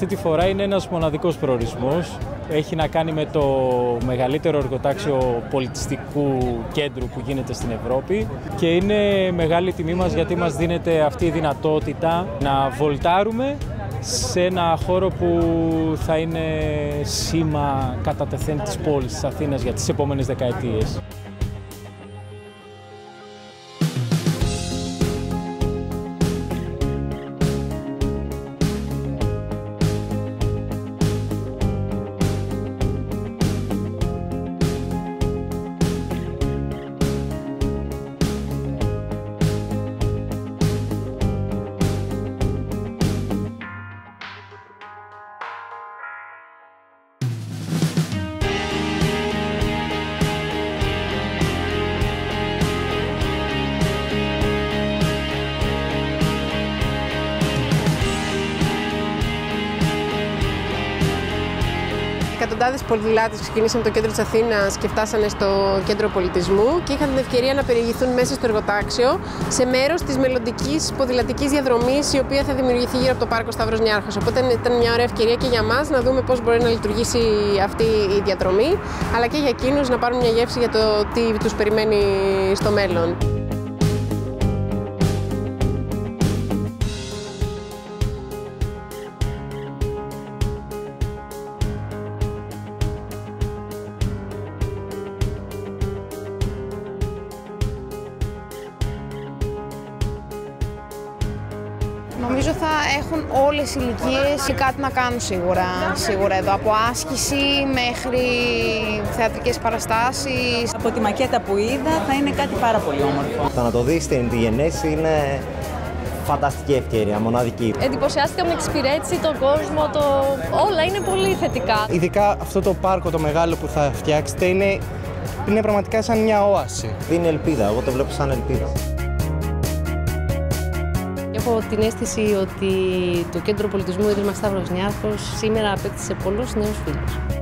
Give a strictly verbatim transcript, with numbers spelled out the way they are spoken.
Αυτή τη φορά είναι ένας μοναδικός προορισμός. Έχει να κάνει με το μεγαλύτερο εργοτάξιο πολιτιστικού κέντρου που γίνεται στην Ευρώπη και είναι μεγάλη τιμή μας γιατί μας δίνεται αυτή η δυνατότητα να βολτάρουμε σε ένα χώρο που θα είναι σήμα κατά τεθέν της πόλης της Αθήνας για τις επόμενες δεκαετίες. Εκατοντάδες ποδηλάτες ξεκινήσαν από το κέντρο της Αθήνας και φτάσανε στο κέντρο πολιτισμού και είχαν την ευκαιρία να περιηγηθούν μέσα στο εργοτάξιο σε μέρος της μελλοντικής ποδηλατικής διαδρομής η οποία θα δημιουργηθεί γύρω από το πάρκο Σταύρος Νιάρχος. Οπότε ήταν μια ωραία ευκαιρία και για μας να δούμε πώς μπορεί να λειτουργήσει αυτή η διαδρομή, αλλά και για εκείνους να πάρουν μια γεύση για το τι τους περιμένει στο μέλλον. Νομίζω θα έχουν όλες οι ηλικίες και κάτι να κάνουν σίγουρα, σίγουρα εδώ. Από άσκηση μέχρι θεατρικές παραστάσεις. Από τη μακέτα που είδα θα είναι κάτι πάρα πολύ όμορφο. Το να το δεις στην γενέση είναι φανταστική ευκαιρία, μοναδική. Εντυπωσιάστηκα με την εξυπηρέτηση, τον κόσμο, το... όλα είναι πολύ θετικά. Ειδικά αυτό το πάρκο το μεγάλο που θα φτιάξετε είναι, είναι πραγματικά σαν μια όαση. Δίνει ελπίδα, εγώ το βλέπω σαν ελπίδα. Έχω την αίσθηση ότι το Κέντρο Πολιτισμού Ίδρυμα Σταύρος Νιάρχος σήμερα απέκτησε πολλούς νέους φίλους.